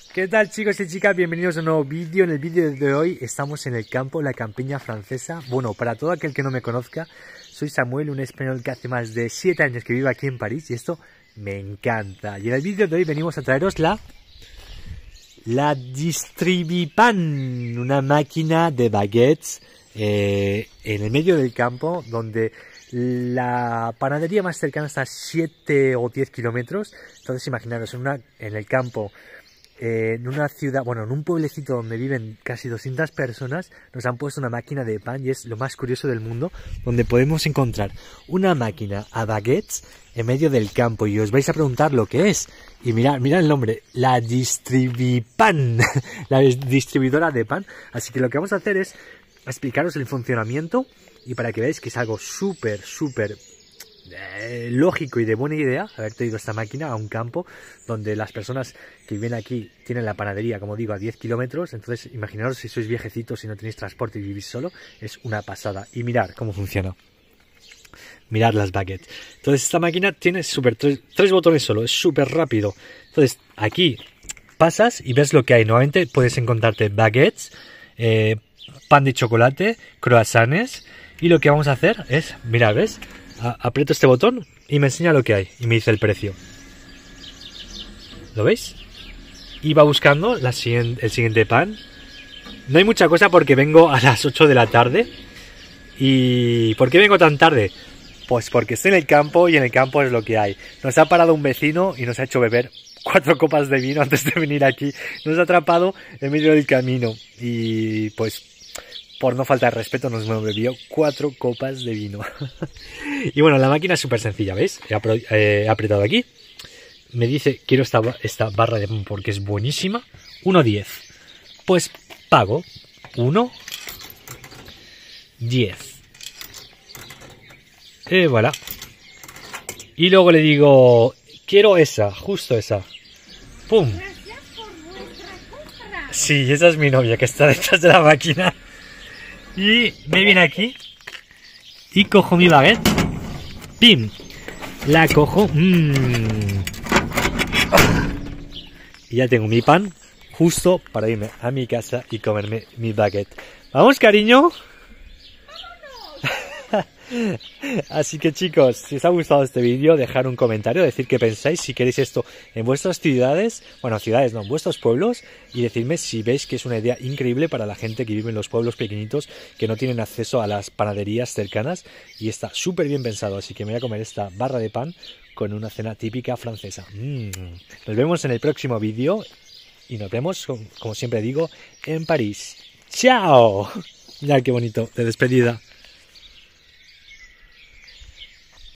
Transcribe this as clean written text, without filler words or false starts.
¿Qué tal, chicos y chicas? Bienvenidos a un nuevo vídeo. En el vídeo de hoy estamos en el campo, la campiña francesa. Bueno, para todo aquel que no me conozca, soy Samuel, un español que hace más de 7 años que vive aquí en París y esto me encanta. Y en el vídeo de hoy venimos a traeros la Distribupan, una máquina de baguettes en el medio del campo, donde la panadería más cercana está a 7 o 10 kilómetros. Entonces imaginaros, en el campo, en una ciudad, bueno, en un pueblecito donde viven casi 200 personas, nos han puesto una máquina de pan y es lo más curioso del mundo, donde podemos encontrar una máquina a baguettes en medio del campo y os vais a preguntar lo que es. Y mirad el nombre, la Distribupan, la distribuidora de pan. Así que lo que vamos a hacer es explicaros el funcionamiento y para que veáis que es algo súper lógico y de buena idea haber traído esta máquina a un campo donde las personas que viven aquí tienen la panadería, como digo, a 10 kilómetros. Entonces imaginaros si sois viejecitos y no tenéis transporte y vivís solo, es una pasada. Y mirad cómo funciona, mirad las baguettes. Entonces esta máquina tiene tres botones solo, es súper rápido. Entonces aquí pasas y ves lo que hay. Nuevamente puedes encontrarte baguettes, pan de chocolate, croissants, y lo que vamos a hacer es, mirad, ¿ves? Aprieto este botón y me enseña lo que hay y me dice el precio. ¿Lo veis? Y va buscando el siguiente pan. No hay mucha cosa porque vengo a las 8 de la tarde. ¿Y por qué vengo tan tarde? Pues porque estoy en el campo y en el campo es lo que hay. Nos ha parado un vecino y nos ha hecho beber 4 copas de vino antes de venir aquí. Nos ha atrapado en medio del camino y pues, por no falta de respeto, nos bebió 4 copas de vino. Y bueno, la máquina es súper sencilla, ¿veis? He apretado aquí. Me dice, quiero esta barra de pan porque es buenísima. 1,10. Pues pago 1,10. Voilà. Y luego le digo, quiero esa, justo esa. ¡Pum! Gracias por vuestra compra. Sí, esa es mi novia que está detrás de la máquina. Y me viene aquí y cojo mi baguette. ¡Pim! La cojo. Y ya tengo mi pan justo para irme a mi casa y comerme mi baguette. ¿Vamos, cariño? Así que, chicos, si os ha gustado este vídeo, dejar un comentario, decir qué pensáis, si queréis esto en vuestras ciudades, bueno, ciudades no, en vuestros pueblos, y decirme si veis que es una idea increíble para la gente que vive en los pueblos pequeñitos que no tienen acceso a las panaderías cercanas, y está súper bien pensado. Así que me voy a comer esta barra de pan con una cena típica francesa. Nos vemos en el próximo vídeo y nos vemos, como siempre digo, en París. ¡Chao! Mirad qué bonito de despedida.